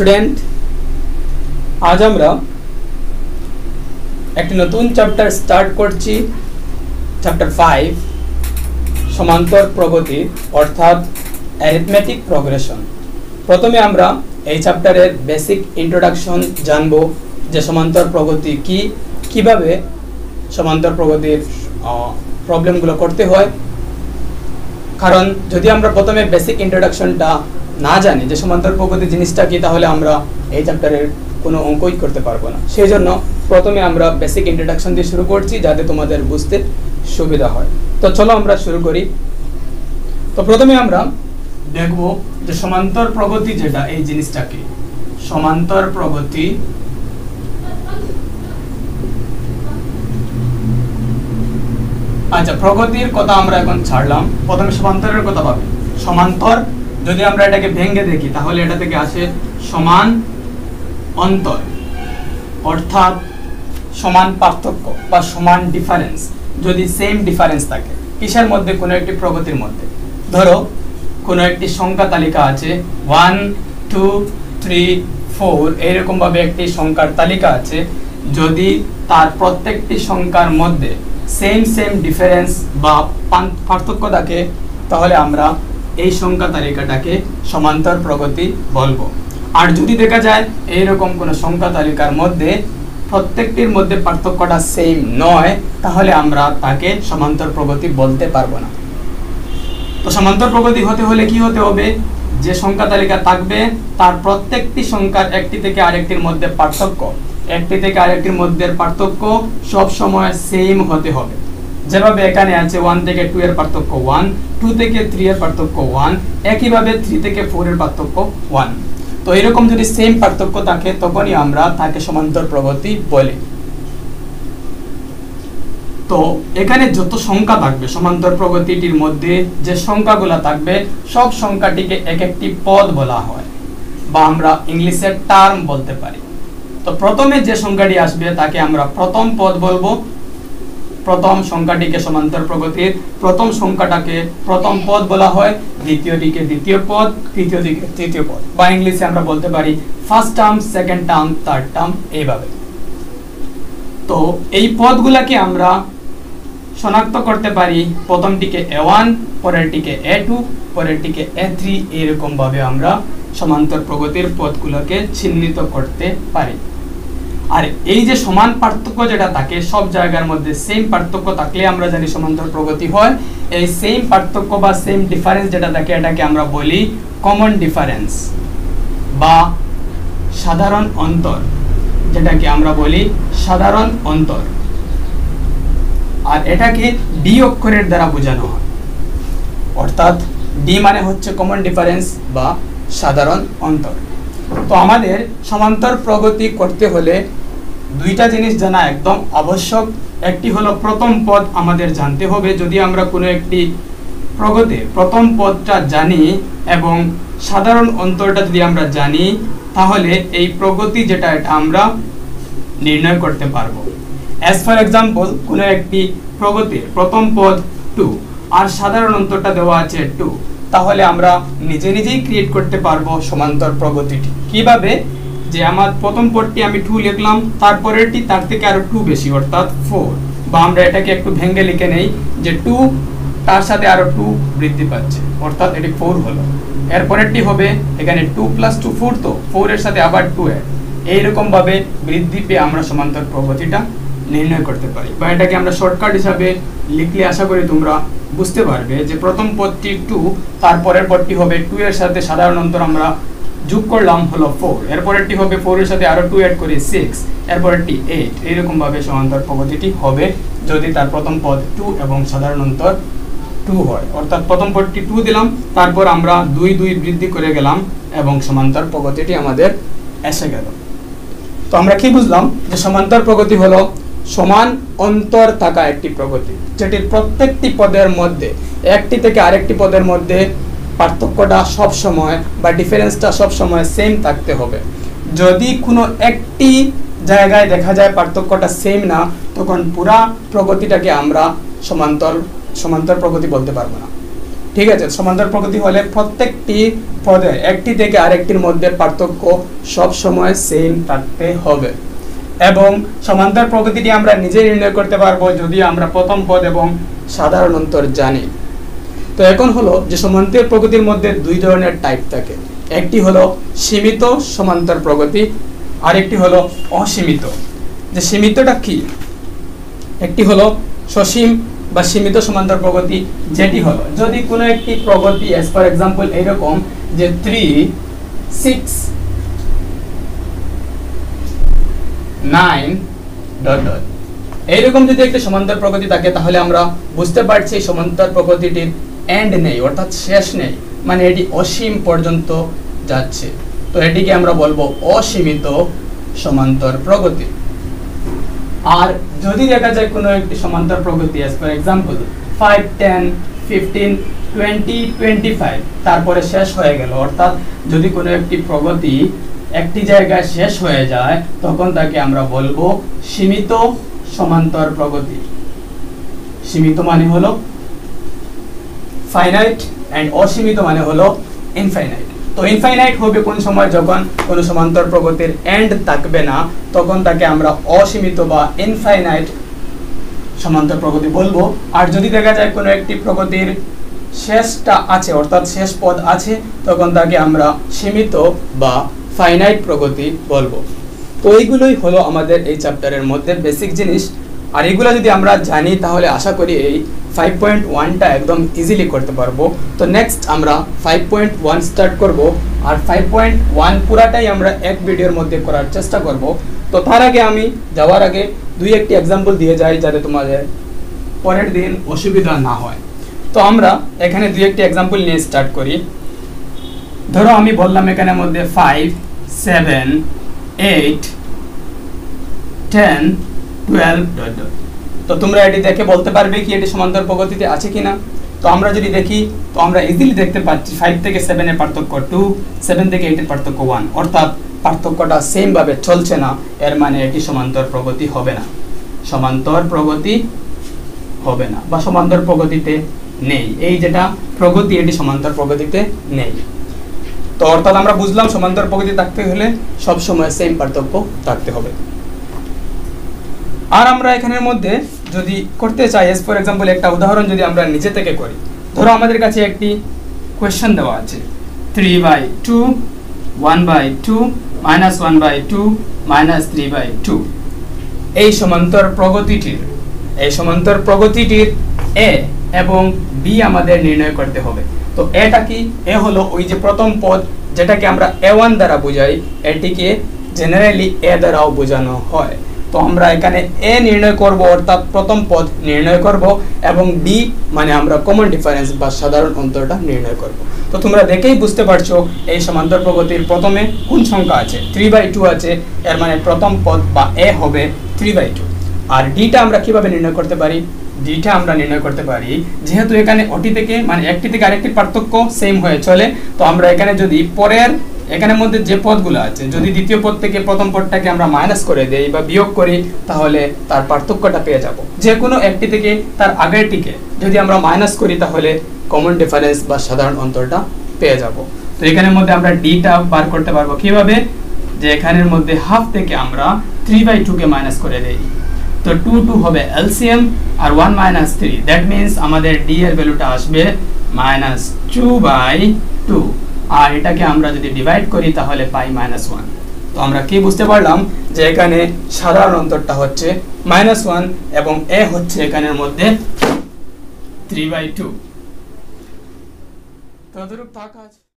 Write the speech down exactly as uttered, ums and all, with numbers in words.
Student, আজ আমরা একটি নতুন চ্যাপ্টার স্টার্ট করছি, চ্যাপ্টার ফাইভ, সমান্তর প্রগতি অর্থাৎ অ্যারিথমেটিক প্রোগ্রেশন। প্রথমে আমরা এই চ্যাপ্টারের বেসিক ইন্ট্রোডাকশন জানব যে সমান্তর প্রগতি কি, কিভাবে সমান্তর প্রগতির প্রবলেমগুলো করতে হয়। কারণ যদি আমরা প্রথমে বেসিক ইন্ট্রোডাকশনটা না জানি যে সমান্তর প্রগতি জিনিসটা কি, তাহলে আমরা এই চ্যাপ্টারের কোনো অঙ্কই করতে পারবো না। সেই জন্য প্রথমে আমরা বেসিক ইন্ট্রোডাকশন দিয়ে শুরু করছি, যাতে তোমাদের বুঝতে সুবিধা হয়। তো চলো আমরা শুরু করি। তো প্রথমে আমরা দেখব যে সমান্তর প্রগতি যেটা, এই জিনিসটা কি। সমান্তর প্রগতি আচ্ছা, প্রগতির কথা আমরা এখন ছাড়লাম, প্রথমে সমান্তরের কথা ভাবি। সমান্তর যদি আমরা এটাকে ভেঙে দেখি, তাহলে এটা থেকে আসে সমান অন্তর, অর্থাৎ সমান পার্থক্য বা সমান ডিফারেন্স। যদি সেম ডিফারেন্স থাকে কিসের মধ্যে, কোনো একটি প্রগতির মধ্যে। ধরো কোনো একটি সংখ্যা তালিকা আছে, ওয়ান টু থ্রি ফোর, এইরকম ভাবে একটি সংখ্যার তালিকা আছে। যদি তার প্রত্যেকটি সংখ্যার মধ্যে সেম সেম ডিফারেন্স বা পার্থক্য থাকে, তাহলে আমরা এই সংখ্যা তালিকাটাকে সমান্তর প্রগতি বলবো। আর যদি দেখা যায় এইরকম কোনো সংখ্যা তালিকার মধ্যে প্রত্যেকটির মধ্যে পার্থক্যটা সেম নয়, তাহলে আমরা তাকে সমান্তর প্রগতি বলতে পারবো না। তো সমান্তর প্রগতি হতে হলে কি হতে হবে, যে সংখ্যা তালিকা থাকবে তার প্রত্যেকটি সংখ্যার একটি থেকে আরেকটির মধ্যে পার্থক্য, একটি থেকে আরেকটির মধ্যে পার্থক্য সব সময় সেম হতে হবে। যেভাবে এখানে আছে ওয়ান থেকে টু এর পার্থক্য ওয়ান, টু থেকে থ্রি এর পার্থক্য ওয়ান, একইভাবে থ্রি থেকে ফোর এর পার্থক্য ওয়ান। তো এরকম যদি সেম পার্থক্য থাকে, তখনই আমরা তাকে সমান্তর প্রগতি বলি। তো এখানে যত সংখ্যা থাকবে সমান্তর প্রগতিটির মধ্যে, যে সংখ্যাগুলো থাকবে সব সংখ্যাটিকে এক একটি পদ বলা হয়, বা আমরা ইংলিশে টার্ম বলতে পারি। তো প্রথমে যে সংখ্যাটি আসবে তাকে আমরা প্রথম পদ বলবো। প্রথম সংখ্যাটিকে সমান্তর প্রগতির প্রথম সংখ্যাটাকে প্রথম পদ বলা হয়, দ্বিতীয়টিকে দ্বিতীয় পদ, তৃতীয়টিকে তৃতীয় পদ, বা ইংলিশে আমরা বলতে পারি first term, second term, third term, এইভাবে। তো এই পদগুলাকে আমরা শনাক্ত করতে পারি, প্রথমটিকে এ ওয়ান, পরেরটিকে এ টু, পরেরটিকে এ থ্রি, এরকম ভাবে আমরা সমান্তর প্রগতির পদগুলোকে চিহ্নিত করতে পারি। আর এই যে সমান পার্থক্য যেটা থাকে, সব জায়গার মধ্যে সেম পার্থক্য থাকলে আমরা জানি সমান্তর প্রগতি হয়। এই সেম পার্থক্য বা সেম ডিফারেন্স যেটা থাকে, এটাকে আমরা বলি কমন ডিফারেন্স বা সাধারণ অন্তর, যেটাকে আমরা বলি সাধারণ অন্তর। আর এটাকে ডি অক্ষরের দ্বারা বোঝানো হয়, অর্থাৎ ডি মানে হচ্ছে কমন ডিফারেন্স বা সাধারণ অন্তর। তো আমাদের সমান্তর প্রগতি করতে হলে দুইটা জিনিস জানা একদম আবশ্যক। একটি হলো প্রথম পদ আমাদের জানতে হবে। যদি আমরা কোনো একটি প্রগতির প্রথম পদটা জানি এবং সাধারণ অন্তরটা যদি আমরা জানি, তাহলে এই প্রগতি যেটা এটা আমরা নির্ণয় করতে পারবো। অ্যাজ ফর এক্সাম্পল, কোনো একটি প্রগতির প্রথম পদ টু আর সাধারণ অন্তরটা দেওয়া আছে টু, তাহলে আমরা নিজে নিজেই ক্রিয়েট করতে পারবো সমান্তর প্রগতিটি। কিভাবে, যে আমার প্রথম পদটি আমি টু লিখলাম, তারপরেরটি তার থেকে আরো টু বেশি, অর্থাৎ ফোর, বা আমরা এটাকে একটু ভেঙে লিখে নেই যে টু তার সাথে আরো টু বৃদ্ধি পাচ্ছে, অর্থাৎ এটি ফোর হলো। এরপরেরটি হবে এখানে টু প্লাস টু ফোর, তো ফোর এর সাথে আবার টু এর, এইরকম ভাবে বৃদ্ধি পেয়ে আমরা সমান্তর প্রগতিটা নির্ণয় করতে পারি। বা এটাকে আমরা শর্টকাট হিসাবে লিখলে আশা করি তোমরা বুঝতে পারবে যে প্রথম পদটি টু, তারপরের পদটি হবে টু এর সাথে সাধারণ অন্তর আমরা যোগ করলাম হলো ফোর, এরপরেরটি হবে ফোর এর সাথে আরো টু অ্যাড করে সিক্স, এরপরেরটি এইট, এইরকম ভাবে সমান্তর প্রগতিটি হবে যদি তার প্রথম পদ টু এবং সাধারণ অন্তর টু হয়। অর্থাৎ প্রথম পদটি টু দিলাম, তারপর আমরা দুই দুই বৃদ্ধি করে গেলাম এবং সমান্তর প্রগতিটি আমাদের এসে গেল। তো আমরা কি বুঝলাম, যে সমান্তর প্রগতি হলো সমান অন্তর থাকা একটি প্রগতি, যেটির প্রত্যেকটি পদের মধ্যে একটি থেকে আরেকটি পদের মধ্যে পার্থক্যটা সব সময় বা ডিফারেন্সটা সব সময় সেম থাকতে হবে। যদি কোনো একটি জায়গায় দেখা যায় পার্থক্যটা সেম না, তখন পুরা প্রগতিটাকে আমরা সমান্তর সমান্তর প্রগতি বলতে পারবো না। ঠিক আছে, সমান্তর প্রকৃতি হলে প্রত্যেকটি পদে একটি থেকে আরেকটির মধ্যে পার্থক্য সব সময় সেম থাকতে হবে। এবং সমান্তর প্রকৃতিটি আমরা নিজে নির্ণয় করতে পারবো যদি আমরা প্রথম পদ এবং সাধারণ অন্তর জানি। তো এখন হলো যে সমান্তর প্রকৃতির মধ্যে দুই ধরনের টাইপ থাকে, একটি হলো সীমিত সমান্তর প্রকৃতি, আরেকটি হলো অসীমিত। যে সীমিতটা কি? একটি হলো সসীম বা সীমিত সমান্তর প্রগতি, যেটি হলো যদি কোনো একটি প্রগতি এস ফর এক্সাম্পল এইরকম যে three six nine dot dot এইরকম যদি একটি সমান্তর প্রগতি থাকে, তাহলে আমরা বুঝতে পারছি সমান্তর প্রগতিটির এন্ড নেই, অর্থাৎ শেষ নেই, মানে এটি অসীম পর্যন্ত যাচ্ছে। তো এটিকে আমরা বলবো অসীমিত সমান্তর প্রগতি। আর যদি দেখা যায় কোনো একটি সমান্তর প্রগতি as for example five ten fifteen twenty twenty five তারপরে শেষ হয়ে গেল, অর্থাৎ যদি কোনো একটি প্রগতি একটি জায়গায় শেষ হয়ে যায় তখন তাকে আমরা বলবো সীমিত সমান্তর প্রগতি। সীমিত মানে হলো ফাইনাইট এন্ড অসীমিত মানে হলো ইনফাইনাইট। তো ইনফাইনাইট হবে কোন সময়? যখন কোনো সমান্তর প্রগতির এন্ড থাকবে না, তখন তাকে আমরা অসীমিত বা ইনফাইনাইট সমান্তর প্রগতি বলবো। আর যদি দেখা যায় কোনো একটি প্রগতির শেষটা আছে, অর্থাৎ শেষ পদ আছে, তখন তাকে আমরা সীমিত বা ফাইনাইট প্রগতি বলবো। তো এইগুলোই হলো আমাদের এই চ্যাপ্টারের মধ্যে বেসিক জিনিস। আর এগুলো যদি আমরা জানি তাহলে আশা করি এই ফাইভ পয়েন্ট ওয়ানটা একদম ইজিলি করতে পারবো। তো নেক্সট আমরা ফাইভ পয়েন্ট ওয়ান স্টার্ট করব, আর ফাইভ পয়েন্ট ওয়ান পুরাটাই আমরা এক ভিডিওর মধ্যে করার চেষ্টা করব। তো তার আগে আমি যাওয়ার আগে দুই একটি এক্সাম্পল দিয়ে যাই যাতে তোমাদের পরের দিন অসুবিধা না হয়। তো আমরা এখানে দুই একটি এক্সাম্পল নিয়ে স্টার্ট করি। ধরো আমি বললাম এখানের মধ্যে five seven eight ten twelve dot dot. তো তোমরা এটি দেখে বলতে পারবে কি এটি সমান্তর প্রগতিতে আছে কিনা? তো আমরা যদি দেখি তো আমরা ইজিলি দেখতে পাচ্ছি ফাইভ থেকে সেভেন এর পার্থক্য টু, সেভেন থেকে এইট এর পার্থক্য ওয়ান, অর্থাৎ পার্থক্যটা সেম ভাবে চলছে না, এর মানে এটি সমান্তর প্রগতি হবে না, সমান্তর প্রগতি হবে না বা সমান্তর প্রগতিতে নেই। এই যেটা প্রগতি এটি সমান্তর প্রগতিতে নেই। তো অর্থাৎ আমরা বুঝলাম সমান্তর প্রগতি থাকতে হলে সব সময় সেম পার্থক্য থাকতে হবে। আর আমরা এখানের মধ্যে যদি করতে চাই এস ফর এক্সাম্পল একটা উদাহরণ যদি আমরা নিজে থেকে করি, ধরো আমাদের কাছে একটি কোয়েশ্চেন দেওয়া আছে three by two one by two minus one by two minus three by two. এই সমান্তর প্রগতিটির এই সমান্তর প্রগতিটির এ এবং বি আমাদের নির্ণয় করতে হবে। তো এটা কি? এ হলো ওই যে প্রথম পদ যেটাকে আমরা এ ওয়ান দ্বারা বোঝাই, এটিকে জেনারেলি এ দ্বারাও বোঝানো হয়। তো আমরা এখানে এ নির্ণয় করব, অর্থাৎ প্রথম পদ নির্ণয় করব, এবং ডি মানে আমরা কমন ডিফারেন্স বা সাধারণ অন্তরটা নির্ণয় করব। তো তোমরা দেখেই বুঝতে পারছো এই সমান্তর প্রগতির প্রথমে কোন সংখ্যা আছে? থ্রি বাই টু আছে, এর মানে প্রথম পদ বা এ হবে থ্রি বাই টু। আর ডিটা আমরা কিভাবে নির্ণয় করতে পারি? ডিটা আমরা নির্ণয় করতে পারি যেহেতু এখানে ওটি থেকে মানে একটি থেকে আরেকটির পার্থক্য সেম হয়ে চলে, তো আমরা এখানে যদি পরের এখানের মধ্যে যে পদগুলো আছে যদি দ্বিতীয় পদ থেকে প্রথম পদটাকে আমরা মাইনাস করে দেই বা বিয়োগ করি, তাহলে তার পার্থক্যটা পেয়ে যাব। যে কোনো একটি থেকে তার আগেরটিকে যদি আমরা মাইনাস করি তাহলে কমন ডিফারেন্স বা সাধারণ অন্তরটা পেয়ে যাব। তো এখানের মধ্যে আমরা ডিটা বার করতে পারবো কিভাবে? যে এখানের মধ্যে হাফ থেকে আমরা থ্রি বাই টু কে মাইনাস করে দেই, তো টু টু হবে এলসিএম আর one minus three, that means আমাদের ডি এর ভ্যালুটা আসবে মাইনাস টু বাই টু। আর এটাকে আমরা যদি ডিভাইড করি তাহলে পাই মাইনাস ওয়ান। তো আমরা কি বুঝতে পারলাম যে এখানে সাধারণ অন্তরটা হচ্ছে মাইনাস ওয়ান এবং এ হচ্ছে এখানের মধ্যে থ্রি বাই টু। ততটুকু থাকা আছে।